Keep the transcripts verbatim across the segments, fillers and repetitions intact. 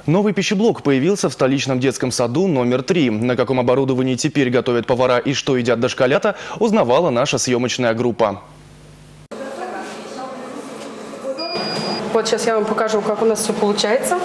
Новый пищеблок появился в столичном детском саду номер три. На каком оборудовании теперь готовят повара и что едят дошколята, узнавала наша съемочная группа. Вот сейчас я вам покажу, как у нас все получается.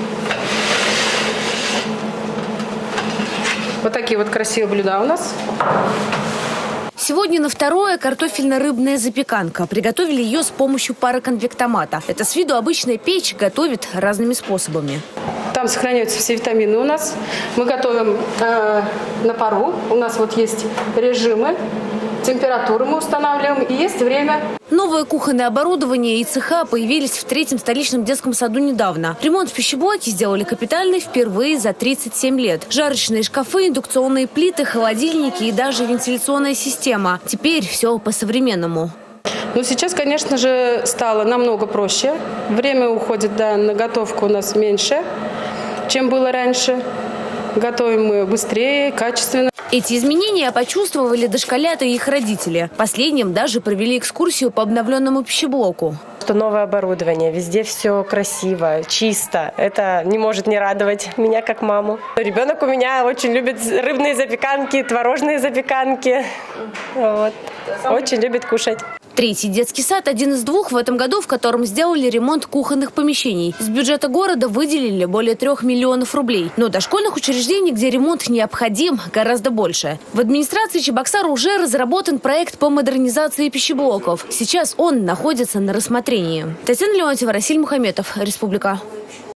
Вот такие вот красивые блюда у нас. Сегодня на второе картофельно-рыбная запеканка. Приготовили ее с помощью пароконвектомата. Это с виду обычная печь, готовит разными способами. Там сохраняются все витамины у нас. Мы готовим э, на пару. У нас вот есть режимы, температуру мы устанавливаем и есть время. Новое кухонное оборудование и цеха появились в третьем столичном детском саду недавно. Ремонт в пищеблоке сделали капитальный впервые за тридцать семь лет. Жарочные шкафы, индукционные плиты, холодильники и даже вентиляционная система. Теперь все по-современному. Ну, сейчас, конечно же, стало намного проще. Время уходит, да, на готовку у нас меньше, чем было раньше. Готовим мы быстрее, качественно. Эти изменения почувствовали дошколята и их родители. Последним даже провели экскурсию по обновленному пищеблоку. Что новое оборудование, везде все красиво, чисто. Это не может не радовать меня как маму. Ребенок у меня очень любит рыбные запеканки, творожные запеканки. Вот. Очень любит кушать. Третий детский сад – один из двух в этом году, в котором сделали ремонт кухонных помещений. С бюджета города выделили более трех миллионов рублей. Но дошкольных учреждений, где ремонт необходим, гораздо больше. В администрации Чебоксара уже разработан проект по модернизации пищеблоков. Сейчас он находится на рассмотрении. Татьяна Леонтьева, Расиль Мухаметов, Республика.